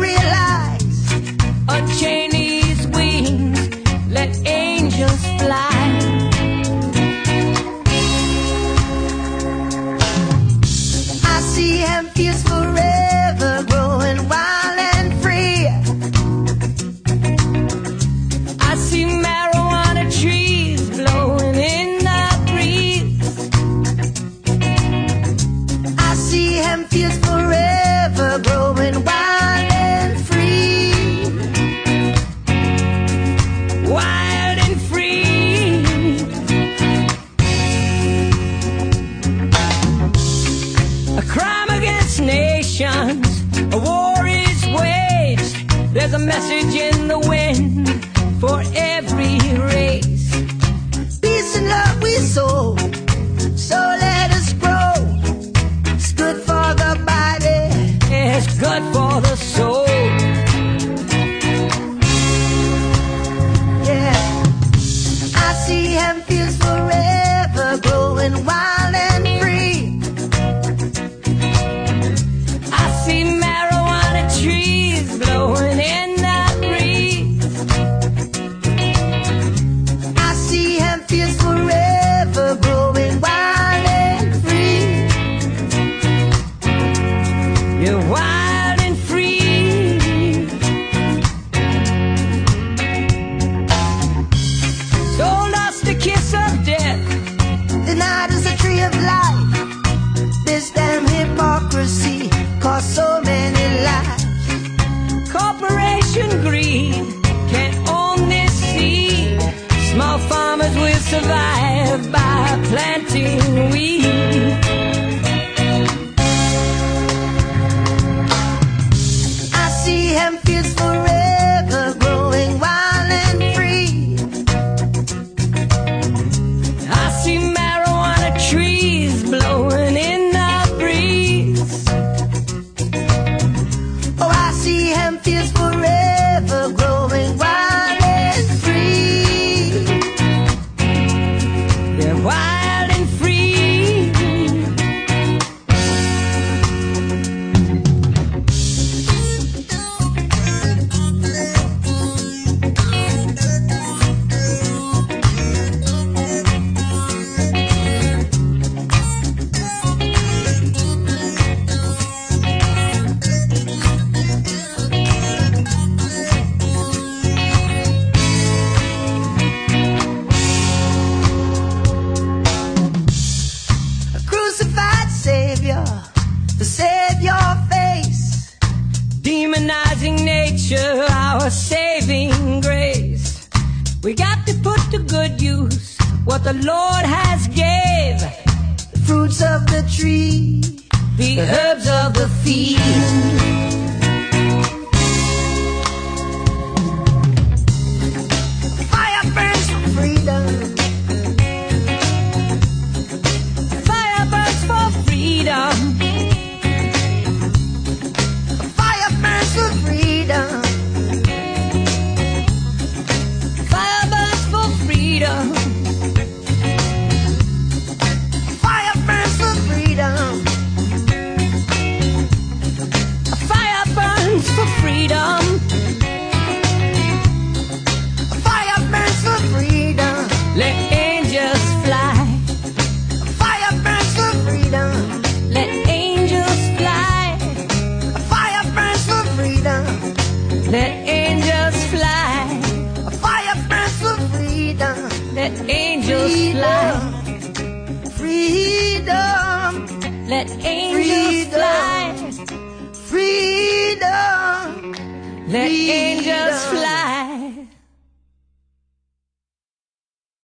realize. Unchain his wings, let angels fly. I see Amphitheater forever growing wild and free. I see marijuana trees blowing in the breeze. I see Amphitheater forever growing wild and free. Wild and free. A crime against nations, a war is waged. There's a message in the wind for every race. Peace and love we sow, so let us grow. It's good for the body, It's good for the soul. yeah. I see Amphitheater forever growing wild and free. I see marijuana trees blowing in the breeze. I see Amphitheater forever growing wild and free. You're wild and free. Told us the kiss of death. The night is a tree of life. This damn hypocrisy cost so many lives. Corporation greed can't own this seed. Small farmers will survive by planting weed. I see Amphitheater forever growing wild and free. I see marijuana trees blowing in the breeze. Oh, I see Amphitheater forever growing wild and free. They're wild and free. A crucified Savior to save your face. Demonizing nature, our saving grace. We got to put to good use what the Lord has gave. The fruits of the tree, The herbs of the field. fire burns for freedom. Fire burns for freedom. Fire burns for freedom. Fire burns for freedom. Fire burns for freedom. Fire burns for freedom. Fire burns for freedom. Let angels fly. Fire burns for freedom. Let angels fly. Fire burns for freedom. Let angels fly. Fire burns for freedom. Let angels fly. Freedom. Let angels fly. Freedom. Let angels fly.